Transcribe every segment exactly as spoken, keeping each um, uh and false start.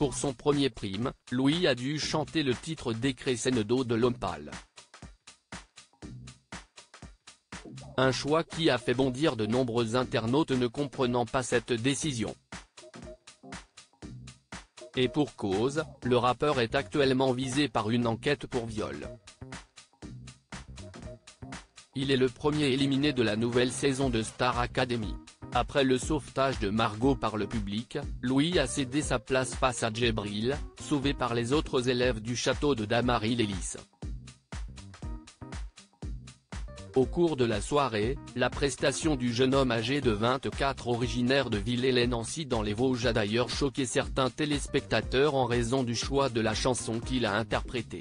Pour son premier prime, Louis a dû chanter le titre Decrescendo de l'homme pâle. Un choix qui a fait bondir de nombreux internautes ne comprenant pas cette décision. Et pour cause, le rappeur est actuellement visé par une enquête pour viol. Il est le premier éliminé de la nouvelle saison de Star Academy. Après le sauvetage de Margot par le public, Louis a cédé sa place face à Djibril, sauvé par les autres élèves du château de Damary-les-Lys. Au cours de la soirée, la prestation du jeune homme âgé de vingt-quatre originaire de Villers-lès-Nancy dans les Vosges a d'ailleurs choqué certains téléspectateurs en raison du choix de la chanson qu'il a interprétée.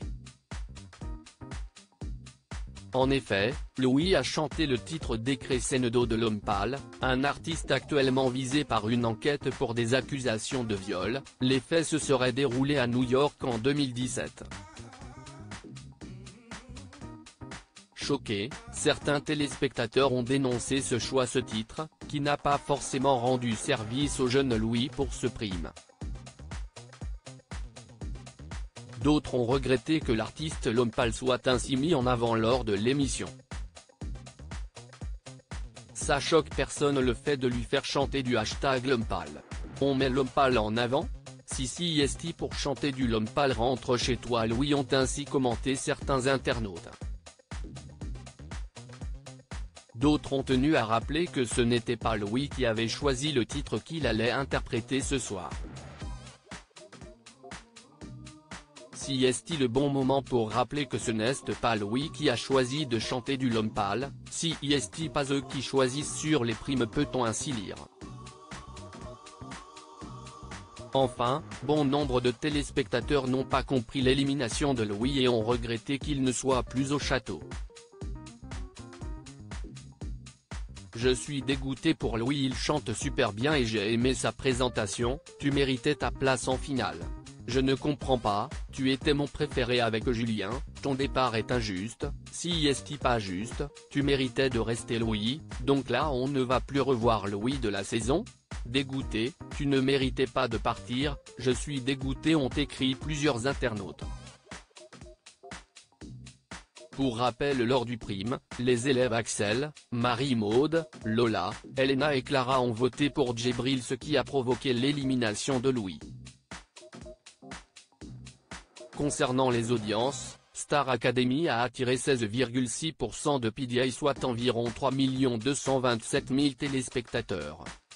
En effet, Louis a chanté le titre Decrescendo de l'homme pâle, un artiste actuellement visé par une enquête pour des accusations de viol. Les faits se seraient déroulés à New York en deux mille dix-sept. Choqués, certains téléspectateurs ont dénoncé ce choix ce titre, qui n'a pas forcément rendu service au jeune Louis pour ce prime. D'autres ont regretté que l'artiste l'homme pâle soit ainsi mis en avant lors de l'émission. Ça choque personne le fait de lui faire chanter du hashtag l'homme pâle. On met l'homme pâle en avant ? Si si est pour chanter du l'homme pâle rentre chez toi Louis ont ainsi commenté certains internautes. D'autres ont tenu à rappeler que ce n'était pas Louis qui avait choisi le titre qu'il allait interpréter ce soir. Si est-il le bon moment pour rappeler que ce n'est pas Louis qui a choisi de chanter du l'homme pâle, si est-il pas eux qui choisissent sur les primes peut-on ainsi lire. Enfin, bon nombre de téléspectateurs n'ont pas compris l'élimination de Louis et ont regretté qu'il ne soit plus au château. Je suis dégoûté pour Louis, il chante super bien et j'ai aimé sa présentation, tu méritais ta place en finale. Je ne comprends pas, tu étais mon préféré avec Julien, ton départ est injuste, si est pas juste, tu méritais de rester Louis, donc là on ne va plus revoir Louis de la saison ? Dégoûté, tu ne méritais pas de partir, je suis dégoûté ont écrit plusieurs internautes. Pour rappel lors du prime, les élèves Axel, Marie-Maude, Lola, Elena et Clara ont voté pour Djibril ce qui a provoqué l'élimination de Louis. Concernant les audiences, Star Academy a attiré seize virgule six pour cent de P D I soit environ trois millions deux cent vingt-sept mille téléspectateurs.